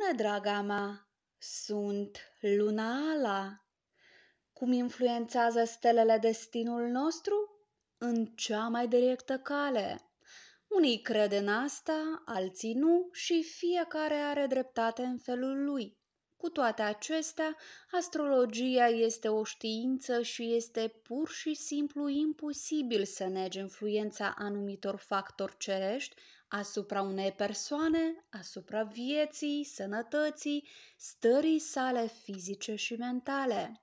Bună, draga mea! Sunt Luna Ala. Cum influențează stelele destinul nostru? În cea mai directă cale. Unii cred în asta, alții nu și fiecare are dreptate în felul lui. Cu toate acestea, astrologia este o știință și este pur și simplu imposibil să negi influența anumitor factori cerești asupra unei persoane, asupra vieții, sănătății, stării sale fizice și mentale.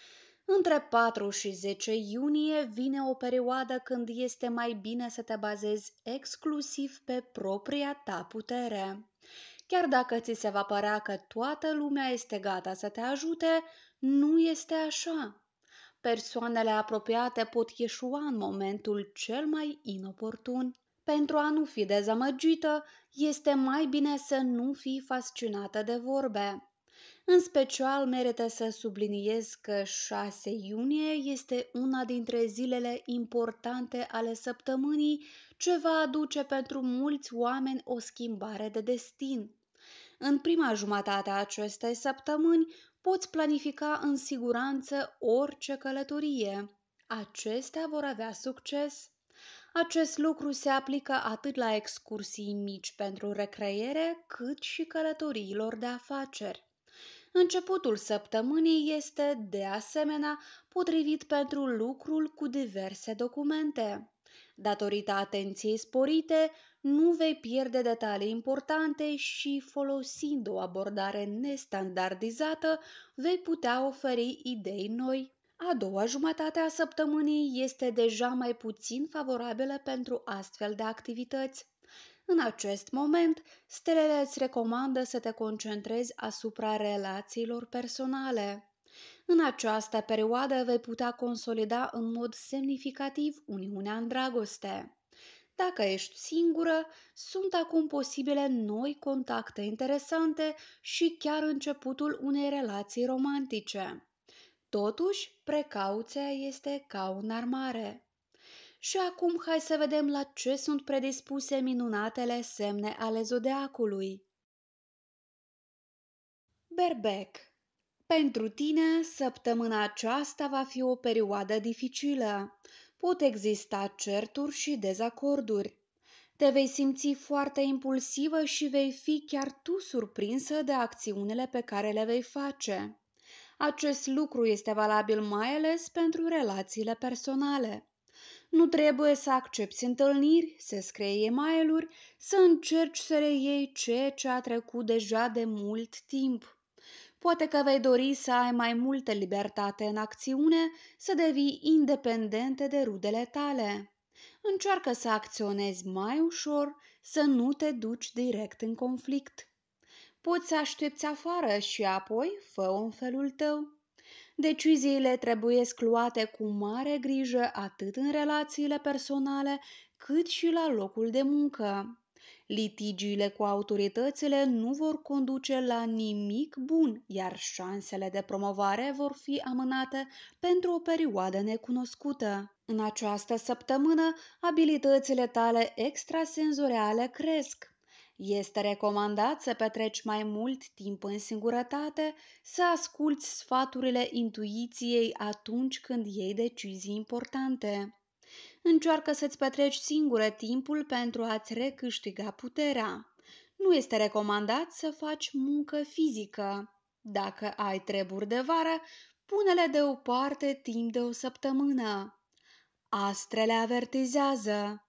Între 4 și 10 iunie vine o perioadă când este mai bine să te bazezi exclusiv pe propria ta putere. Chiar dacă ți se va părea că toată lumea este gata să te ajute, nu este așa. Persoanele apropiate pot ieșua în momentul cel mai inoportun. Pentru a nu fi dezamăgită, este mai bine să nu fii fascinată de vorbe. În special, merită să subliniez că 6 iunie este una dintre zilele importante ale săptămânii, ce va aduce pentru mulți oameni o schimbare de destin. În prima jumătate a acestei săptămâni poți planifica în siguranță orice călătorie. Acestea vor avea succes. Acest lucru se aplică atât la excursii mici pentru recreere, cât și călătoriilor de afaceri. Începutul săptămânii este, de asemenea, potrivit pentru lucrul cu diverse documente. Datorită atenției sporite, nu vei pierde detalii importante și, folosind o abordare nestandardizată, vei putea oferi idei noi. A doua jumătate a săptămânii este deja mai puțin favorabilă pentru astfel de activități. În acest moment, stelele îți recomandă să te concentrezi asupra relațiilor personale. În această perioadă vei putea consolida în mod semnificativ uniunea în dragoste. Dacă ești singură, sunt acum posibile noi contacte interesante și chiar începutul unei relații romantice. Totuși, precauția este ca o înarmare. Și acum hai să vedem la ce sunt predispuse minunatele semne ale zodiacului. Berbec. Pentru tine, săptămâna aceasta va fi o perioadă dificilă. Pot exista certuri și dezacorduri. Te vei simți foarte impulsivă și vei fi chiar tu surprinsă de acțiunile pe care le vei face. Acest lucru este valabil mai ales pentru relațiile personale. Nu trebuie să accepti întâlniri, să scrii e-mail-uri, să încerci să reiei ceea ce a trecut deja de mult timp. Poate că vei dori să ai mai multă libertate în acțiune, să devii independentă de rudele tale. Încearcă să acționezi mai ușor, să nu te duci direct în conflict. Poți să aștepți afară și apoi fă-o în felul tău. Deciziile trebuie luate cu mare grijă atât în relațiile personale cât și la locul de muncă. Litigiile cu autoritățile nu vor conduce la nimic bun, iar șansele de promovare vor fi amânate pentru o perioadă necunoscută. În această săptămână, abilitățile tale extrasenzoriale cresc. Este recomandat să petreci mai mult timp în singurătate, să asculți sfaturile intuiției atunci când iei decizii importante. Încearcă să-ți petreci singură timpul pentru a-ți recâștiga puterea. Nu este recomandat să faci muncă fizică. Dacă ai treburi de vară, pune-le deoparte timp de o săptămână. Astrele avertizează.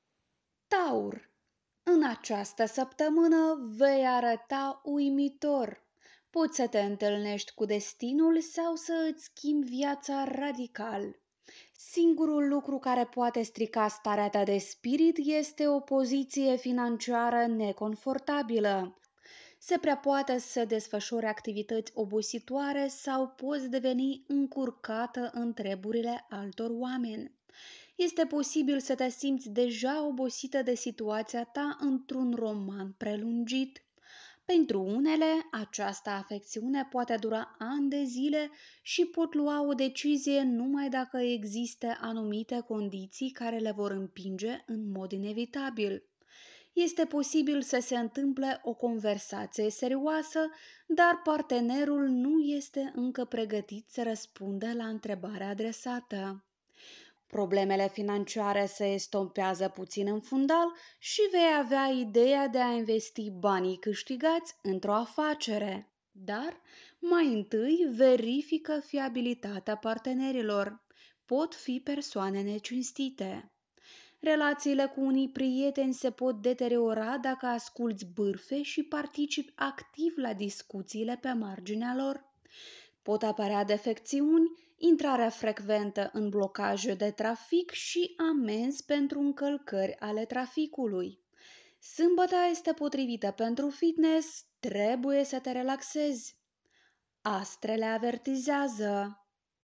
Taur. În această săptămână vei arăta uimitor. Poți să te întâlnești cu destinul sau să îți schimbi viața radical. Singurul lucru care poate strica starea ta de spirit este o poziție financiară neconfortabilă. Se prea poate să desfășori activități obositoare sau poți deveni încurcată în treburile altor oameni. Este posibil să te simți deja obosită de situația ta într-un roman prelungit. Pentru unele, această afecțiune poate dura ani de zile și pot lua o decizie numai dacă există anumite condiții care le vor împinge în mod inevitabil. este posibil să se întâmple o conversație serioasă, dar partenerul nu este încă pregătit să răspundă la întrebarea adresată. Problemele financiare se estompează puțin în fundal și vei avea ideea de a investi banii câștigați într-o afacere. Dar mai întâi verifică fiabilitatea partenerilor. Pot fi persoane necinstite. Relațiile cu unii prieteni se pot deteriora dacă asculți bârfe și participi activ la discuțiile pe marginea lor. Pot apărea defecțiuni, intrarea frecventă în blocaje de trafic și amenzi pentru încălcări ale traficului. Sâmbăta este potrivită pentru fitness, trebuie să te relaxezi. Astrele avertizează.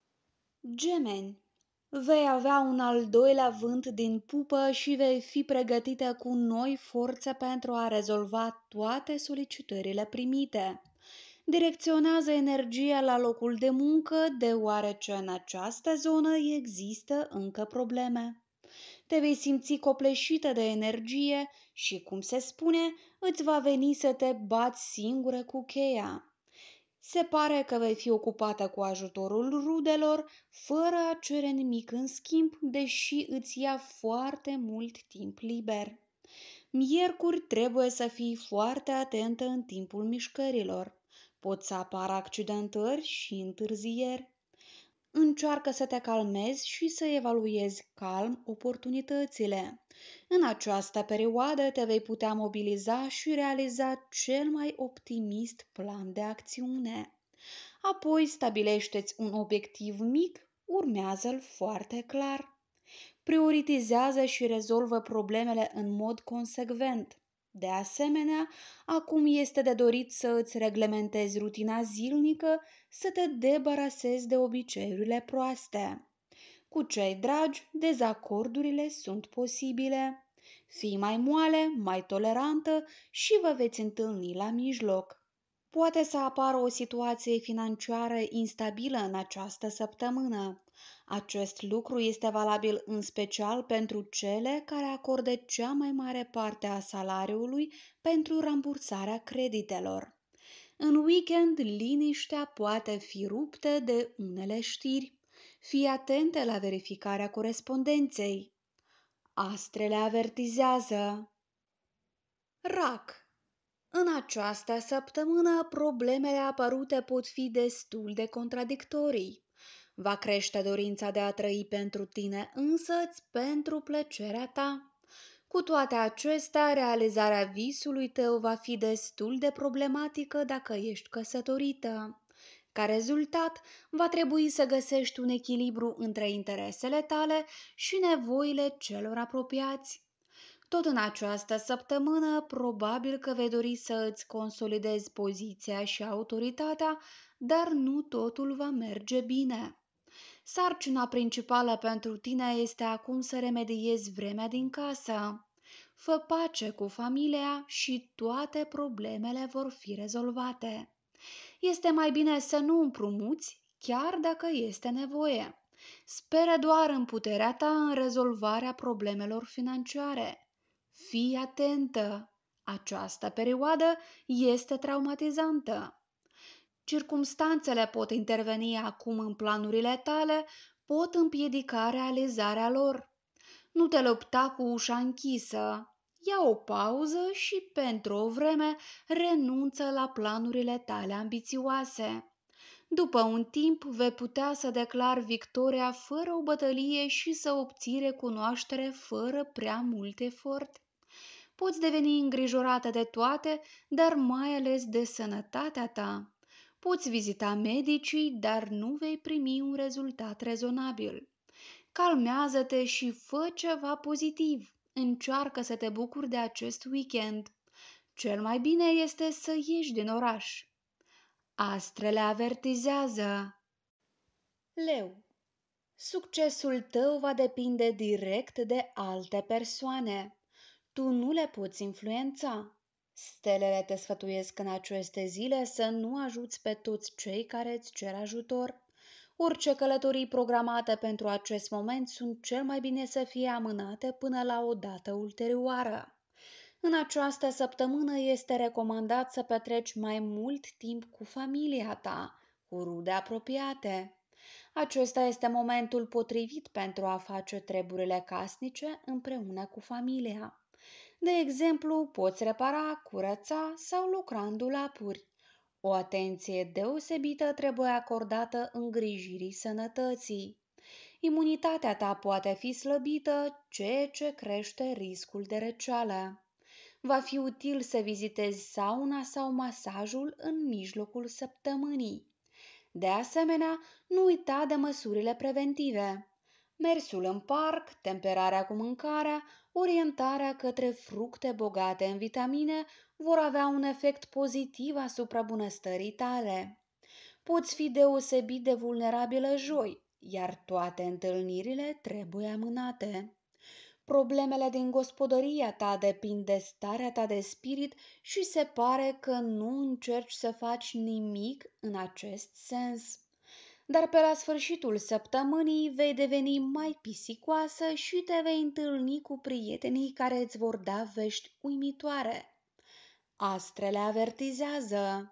Gemeni. Vei avea un al doilea vânt din pupă și vei fi pregătită cu noi forțe pentru a rezolva toate solicitările primite. Direcționează energia la locul de muncă, deoarece în această zonă există încă probleme. Te vei simți copleșită de energie și, cum se spune, îți va veni să te bați singură cu cheia. Se pare că vei fi ocupată cu ajutorul rudelor, fără a cere nimic în schimb, deși îți ia foarte mult timp liber. Miercuri trebuie să fii foarte atentă în timpul mișcărilor. Pot să apară accidentări și întârzieri. Încearcă să te calmezi și să evaluezi calm oportunitățile. În această perioadă te vei putea mobiliza și realiza cel mai optimist plan de acțiune. Apoi stabilește-ți un obiectiv mic, urmează-l foarte clar. Prioritizează și rezolvă problemele în mod consecvent. De asemenea, acum este de dorit să îți reglementezi rutina zilnică, să te debarasezi de obiceiurile proaste. Cu cei dragi, dezacordurile sunt posibile. Fii mai moale, mai tolerantă și vă veți întâlni la mijloc. Poate să apară o situație financiară instabilă în această săptămână. Acest lucru este valabil în special pentru cele care acordă cea mai mare parte a salariului pentru rambursarea creditelor. În weekend, liniștea poate fi ruptă de unele știri. Fii atentă la verificarea corespondenței. Astrele avertizează. Rac. În această săptămână, problemele apărute pot fi destul de contradictorii. Va crește dorința de a trăi pentru tine însăți, pentru plăcerea ta. Cu toate acestea, realizarea visului tău va fi destul de problematică dacă ești căsătorită. Ca rezultat, va trebui să găsești un echilibru între interesele tale și nevoile celor apropiați. Tot în această săptămână, probabil că vei dori să îți consolidezi poziția și autoritatea, dar nu totul va merge bine. Sarcina principală pentru tine este acum să remediezi vremea din casă. Fă pace cu familia și toate problemele vor fi rezolvate. Este mai bine să nu împrumuți, chiar dacă este nevoie. Speră doar în puterea ta în rezolvarea problemelor financiare. Fii atentă! Această perioadă este traumatizantă. Circumstanțele pot interveni acum în planurile tale, pot împiedica realizarea lor. Nu te lupta cu ușa închisă. Ia o pauză și pentru o vreme renunță la planurile tale ambițioase. După un timp vei putea să declari victoria fără o bătălie și să obții recunoaștere fără prea mult efort. Poți deveni îngrijorată de toate, dar mai ales de sănătatea ta. Poți vizita medicii, dar nu vei primi un rezultat rezonabil. Calmează-te și fă ceva pozitiv. Încearcă să te bucuri de acest weekend. Cel mai bine este să ieși din oraș. Astrele avertizează. Leu. Succesul tău va depinde direct de alte persoane. Tu nu le poți influența. Stelele te sfătuiesc în aceste zile să nu ajuți pe toți cei care îți cer ajutor. Orice călătorii programate pentru acest moment sunt cel mai bine să fie amânate până la o dată ulterioară. În această săptămână este recomandat să petreci mai mult timp cu familia ta, cu rude apropiate. Acesta este momentul potrivit pentru a face treburile casnice împreună cu familia. De exemplu, poți repara, curăța sau lucra în dulapuri. O atenție deosebită trebuie acordată îngrijirii sănătății. Imunitatea ta poate fi slăbită, ceea ce crește riscul de răceală. Va fi util să vizitezi sauna sau masajul în mijlocul săptămânii. De asemenea, nu uita de măsurile preventive. Mersul în parc, temperarea cu mâncarea, orientarea către fructe bogate în vitamine vor avea un efect pozitiv asupra bunăstării tale. Poți fi deosebit de vulnerabilă joi, iar toate întâlnirile trebuie amânate. Problemele din gospodăria ta depind de starea ta de spirit și se pare că nu încerci să faci nimic în acest sens. Dar pe la sfârșitul săptămânii vei deveni mai pisicoasă și te vei întâlni cu prietenii care îți vor da vești uimitoare. Astrele avertizează.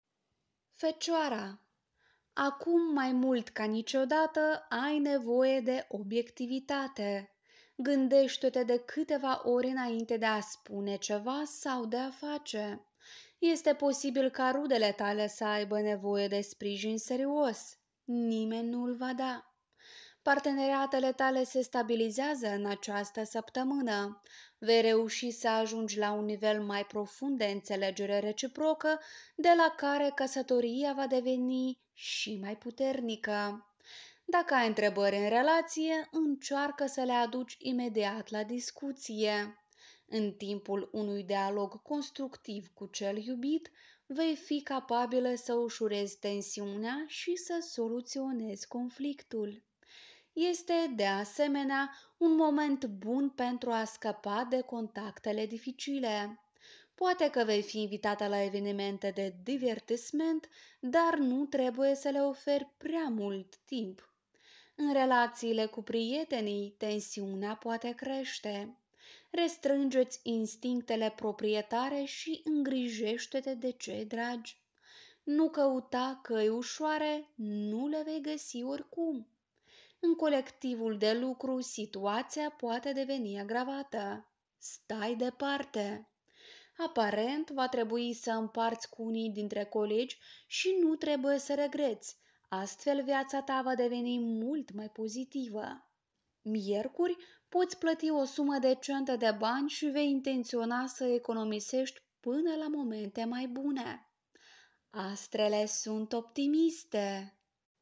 Fecioara, acum mai mult ca niciodată ai nevoie de obiectivitate. Gândește-te de câteva ori înainte de a spune ceva sau de a face. Este posibil ca rudele tale să aibă nevoie de sprijin serios. Nimeni nu-l va da. Parteneriatele tale se stabilizează în această săptămână. Vei reuși să ajungi la un nivel mai profund de înțelegere reciprocă, de la care căsătoria va deveni și mai puternică. Dacă ai întrebări în relație, încearcă să le aduci imediat la discuție. În timpul unui dialog constructiv cu cel iubit, vei fi capabilă să ușurezi tensiunea și să soluționezi conflictul. Este, de asemenea, un moment bun pentru a scăpa de contactele dificile. Poate că vei fi invitată la evenimente de divertisment, dar nu trebuie să le oferi prea mult timp. În relațiile cu prietenii, tensiunea poate crește. Restrângeți instinctele proprietare și îngrijește-te de cei dragi. Nu căuta căi ușoare, nu le vei găsi oricum. În colectivul de lucru, situația poate deveni agravată. Stai departe. Aparent, va trebui să împarți cu unii dintre colegi și nu trebuie să regreți. Astfel, viața ta va deveni mult mai pozitivă. Miercuri, poți plăti o sumă decentă de bani și vei intenționa să economisești până la momente mai bune. Astrele sunt optimiste.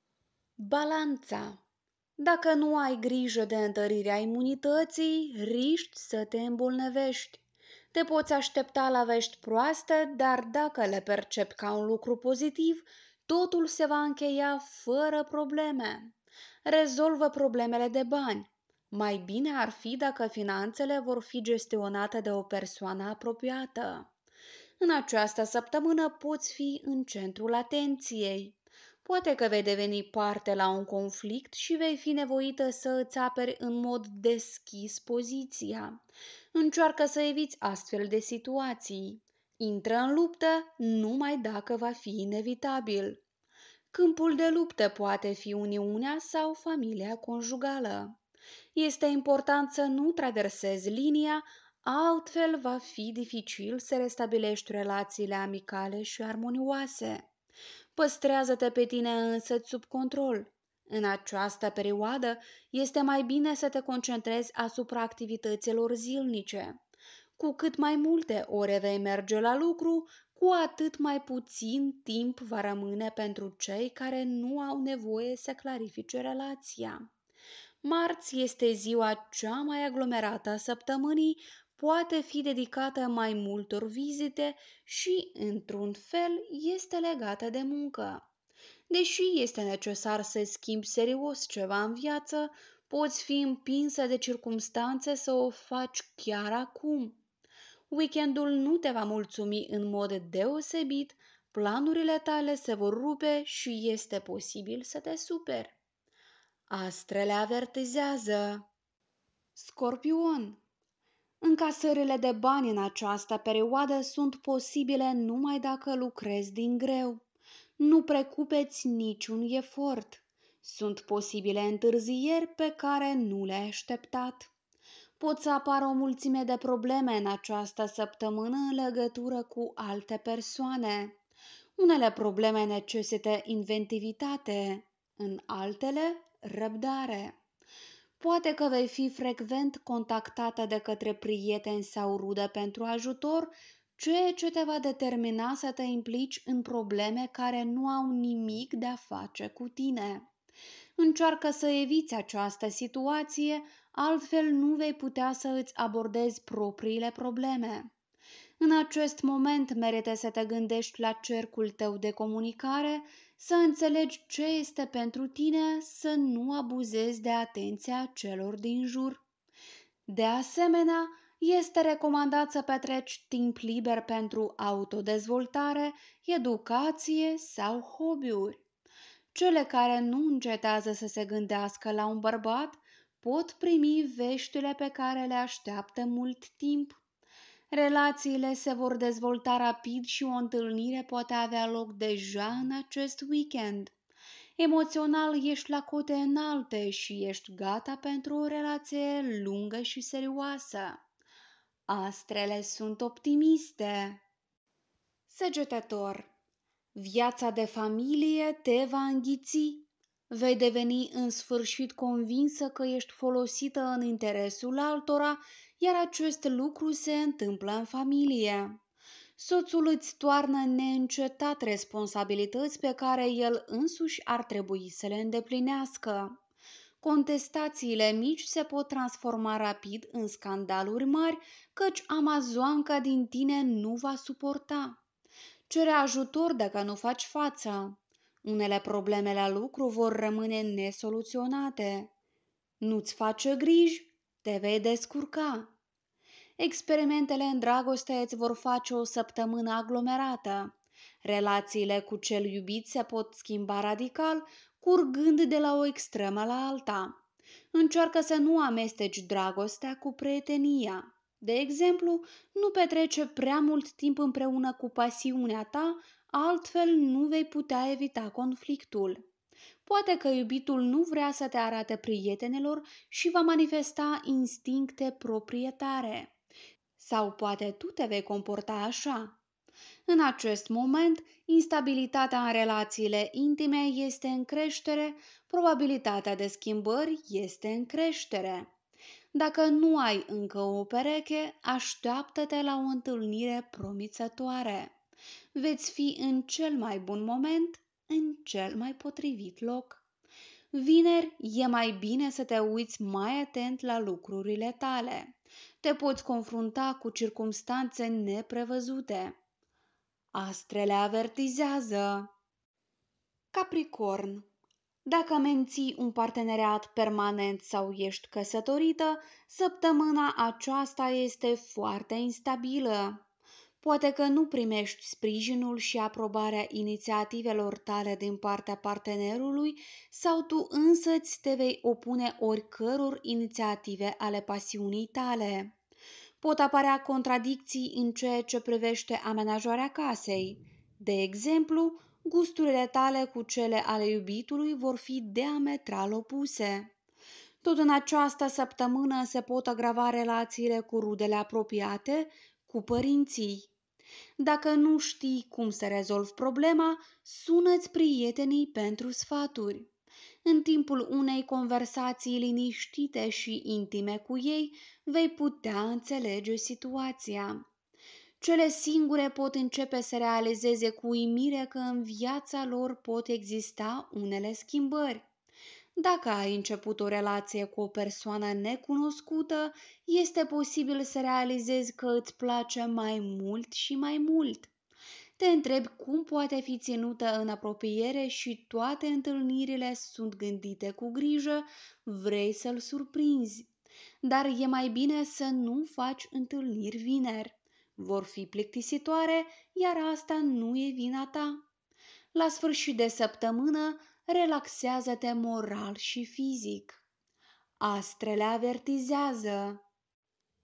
Balanța. Dacă nu ai grijă de întărirea imunității, riști să te îmbolnăvești. Te poți aștepta la vești proaste, dar dacă le percepi ca un lucru pozitiv, totul se va încheia fără probleme. Rezolvă problemele de bani. Mai bine ar fi dacă finanțele vor fi gestionate de o persoană apropiată. În această săptămână poți fi în centrul atenției. Poate că vei deveni parte la un conflict și vei fi nevoită să îți aperi în mod deschis poziția. Încearcă să eviți astfel de situații. Intră în luptă numai dacă va fi inevitabil. Câmpul de luptă poate fi uniunea sau familia conjugală. Este important să nu traversezi linia, altfel va fi dificil să restabilești relațiile amicale și armonioase. Păstrează-te pe tine însăți sub control. În această perioadă este mai bine să te concentrezi asupra activităților zilnice. Cu cât mai multe ore vei merge la lucru, cu atât mai puțin timp va rămâne pentru cei care nu au nevoie să clarifice relația. Marți este ziua cea mai aglomerată a săptămânii, poate fi dedicată mai multor vizite și, într-un fel, este legată de muncă. Deși este necesar să schimbi serios ceva în viață, poți fi împinsă de circumstanțe să o faci chiar acum. Weekendul nu te va mulțumi în mod deosebit, planurile tale se vor rupe și este posibil să te superi. Astrele avertizează. Scorpion, Încasările de bani în această perioadă sunt posibile numai dacă lucrezi din greu. Nu precupeți niciun efort. Sunt posibile întârzieri pe care nu le-ai așteptat. Pot să apară o mulțime de probleme în această săptămână în legătură cu alte persoane. Unele probleme necesită inventivitate, în altele răbdare. Poate că vei fi frecvent contactată de către prieteni sau rude pentru ajutor, ceea ce te va determina să te implici în probleme care nu au nimic de a face cu tine. Încearcă să eviți această situație, altfel nu vei putea să îți abordezi propriile probleme. În acest moment merită să te gândești la cercul tău de comunicare, să înțelegi ce este pentru tine, să nu abuzezi de atenția celor din jur. De asemenea, este recomandat să petreci timp liber pentru autodezvoltare, educație sau hobby-uri. Cele care nu încetează să se gândească la un bărbat pot primi veștile pe care le așteaptă mult timp. Relațiile se vor dezvolta rapid și o întâlnire poate avea loc deja în acest weekend. Emoțional ești la cote înalte și ești gata pentru o relație lungă și serioasă. Astrele sunt optimiste. Săgetător. Viața de familie te va înghiți. Vei deveni în sfârșit convinsă că ești folosită în interesul altora, iar acest lucru se întâmplă în familie. Soțul îți toarnă neîncetat responsabilități pe care el însuși ar trebui să le îndeplinească. Contestațiile mici se pot transforma rapid în scandaluri mari, căci amazoanca din tine nu va suporta. Cere ajutor dacă nu faci față. Unele probleme la lucru vor rămâne nesoluționate. Nu-ți face griji, te vei descurca. Experimentele în dragoste îți vor face o săptămână aglomerată. Relațiile cu cel iubit se pot schimba radical, curgând de la o extremă la alta. Încearcă să nu amesteci dragostea cu prietenia. De exemplu, nu petrece prea mult timp împreună cu pasiunea ta, altfel nu vei putea evita conflictul. Poate că iubitul nu vrea să te arate prietenilor și va manifesta instincte proprietare. Sau poate tu te vei comporta așa. În acest moment, instabilitatea în relațiile intime este în creștere, probabilitatea de schimbări este în creștere. Dacă nu ai încă o pereche, așteaptă-te la o întâlnire promițătoare. Veți fi în cel mai bun moment, în cel mai potrivit loc. Vineri, e mai bine să te uiți mai atent la lucrurile tale. Te poți confrunta cu circumstanțe neprevăzute. Astrele avertizează. Capricorn. Dacă menții un parteneriat permanent sau ești căsătorită, săptămâna aceasta este foarte instabilă. Poate că nu primești sprijinul și aprobarea inițiativelor tale din partea partenerului sau tu însăți te vei opune oricăror inițiative ale pasiunii tale. Pot apărea contradicții în ceea ce privește amenajarea casei. De exemplu, gusturile tale cu cele ale iubitului vor fi diametral opuse. Tot în această săptămână se pot agrava relațiile cu rudele apropiate, cu părinții. Dacă nu știi cum să rezolvi problema, sună-ți prietenii pentru sfaturi. În timpul unei conversații liniștite și intime cu ei, vei putea înțelege situația. Cele singure pot începe să realizeze cu uimire că în viața lor pot exista unele schimbări. Dacă ai început o relație cu o persoană necunoscută, este posibil să realizezi că îți place mai mult și mai mult. Te întrebi cum poate fi ținută în apropiere și toate întâlnirile sunt gândite cu grijă, vrei să-l surprinzi. Dar e mai bine să nu faci întâlniri vineri. Vor fi plictisitoare, iar asta nu e vina ta. La sfârșit de săptămână, relaxează-te moral și fizic. Astrele avertizează.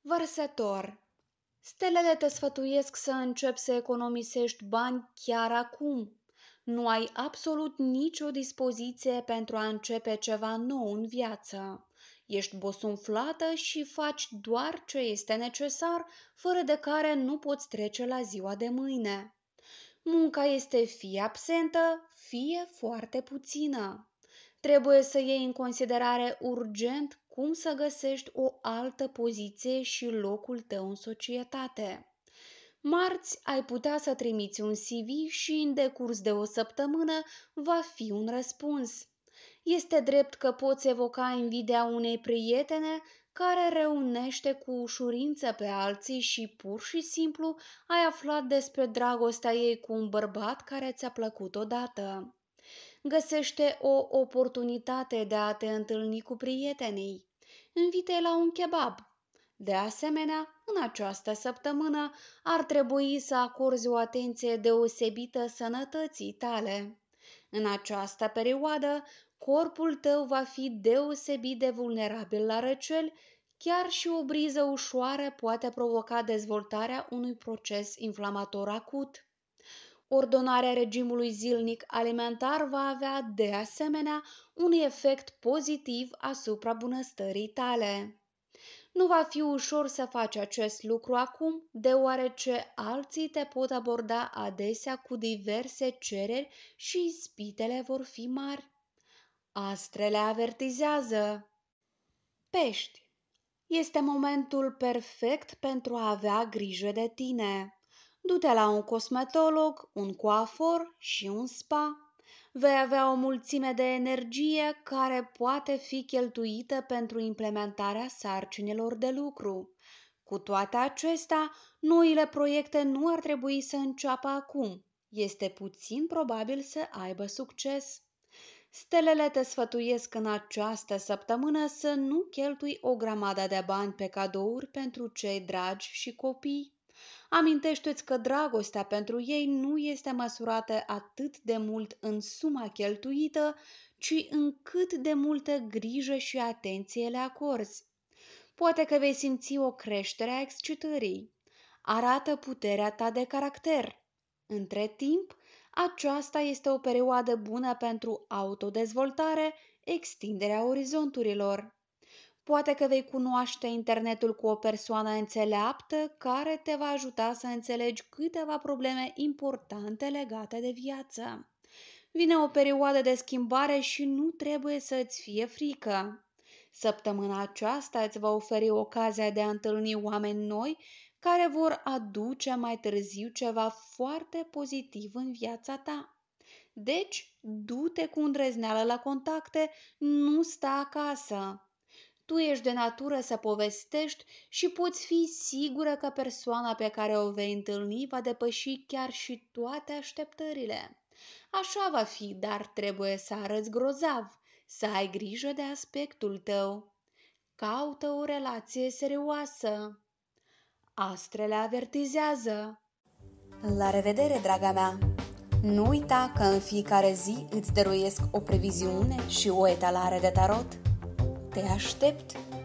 Vărsător. Stelele te sfătuiesc să începi să economisești bani chiar acum. Nu ai absolut nicio dispoziție pentru a începe ceva nou în viață. Ești bosunflată și faci doar ce este necesar, fără de care nu poți trece la ziua de mâine. Munca este fie absentă, fie foarte puțină. Trebuie să iei în considerare urgent cum să găsești o altă poziție și locul tău în societate. Marți ai putea să trimiți un CV și în decurs de o săptămână va fi un răspuns. Este drept că poți evoca invidia unei prietene care reunește cu ușurință pe alții și pur și simplu ai aflat despre dragostea ei cu un bărbat care ți-a plăcut odată. Găsește o oportunitate de a te întâlni cu prietenii. Invite-i la un kebab. De asemenea, în această săptămână ar trebui să acorzi o atenție deosebită sănătății tale. În această perioadă, corpul tău va fi deosebit de vulnerabil la răceli, chiar și o briză ușoară poate provoca dezvoltarea unui proces inflamator acut. Ordonarea regimului zilnic alimentar va avea, de asemenea, un efect pozitiv asupra bunăstării tale. Nu va fi ușor să faci acest lucru acum, deoarece alții te pot aborda adesea cu diverse cereri și ispitele vor fi mari. Astrele avertizează. Pești. Este momentul perfect pentru a avea grijă de tine. Du-te la un cosmetolog, un coafor și un spa. Vei avea o mulțime de energie care poate fi cheltuită pentru implementarea sarcinilor de lucru. Cu toate acestea, noile proiecte nu ar trebui să înceapă acum. Este puțin probabil să aibă succes. Stelele te sfătuiesc în această săptămână să nu cheltui o grămadă de bani pe cadouri pentru cei dragi și copii. Amintește-ți că dragostea pentru ei nu este măsurată atât de mult în suma cheltuită, ci în cât de multă grijă și atenție le acorzi. Poate că vei simți o creștere a excitării. Arată puterea ta de caracter. Între timp, aceasta este o perioadă bună pentru autodezvoltare, extinderea orizonturilor. Poate că vei cunoaște internetul cu o persoană înțeleaptă care te va ajuta să înțelegi câteva probleme importante legate de viață. Vine o perioadă de schimbare și nu trebuie să îți fie frică. Săptămâna aceasta îți va oferi ocazia de a întâlni oameni noi care vor aduce mai târziu ceva foarte pozitiv în viața ta. Deci, du-te cu îndrăzneală la contacte, nu sta acasă. Tu ești de natură să povestești și poți fi sigură că persoana pe care o vei întâlni va depăși chiar și toate așteptările. Așa va fi, dar trebuie să arăți grozav, să ai grijă de aspectul tău. Caută o relație serioasă. Astrele avertizează. La revedere, draga mea! Nu uita că în fiecare zi îți dăruiesc o previziune și o etalare de tarot. Te aștept!